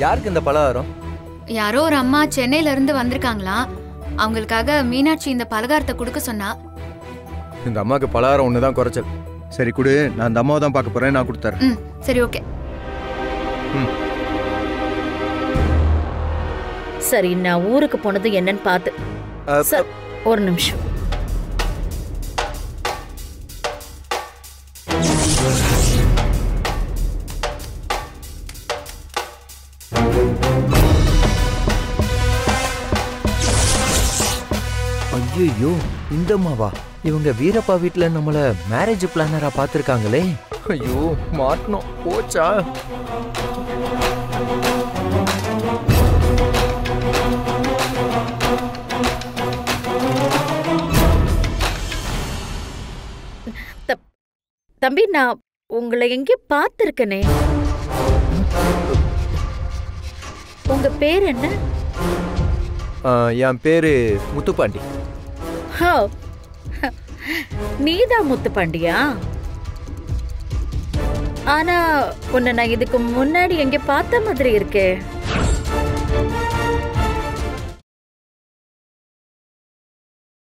யாருக்கு இந்த பலகாரம்? யாரோ ஒரு அம்மா சென்னையில இருந்து வந்திருக்காங்களா, அவங்களுக்காக மீனாட்சி இந்த பலகாரத்தை கொடுக்க சொன்னா. இந்த அம்மாக்கு பலகாரம் ஒண்ணுதான் குறைச்சல். சரி குடு, நான் அந்த அம்மாவை தான் பார்க்க போறேன், நான் கொடுத்துறேன். சரி ஓகே. சரி, நான் ஊருக்கு போனது என்னன்னு பார்த்து. ஒரு நிமிஷம். ஐயோ, இந்த அம்மாவா? இவங்க வீரப்பா வீட்டுல நம்மள மேரேஜ் பிளானரா பாத்துருக்காங்களே. ஐயோ, மாட்டணும் போச்சா? தம்பி, நான் உங்களை எங்கே பார்த்திருக்கனே. உங்க பேர் என்ன? என் பேரு முத்துப்பாண்டி. நீதான் முத்துப்பாண்டியா? ஆனா உன்னை நான் இதுக்கு முன்னாடி எங்க பார்த்த மாதிரி இருக்கே.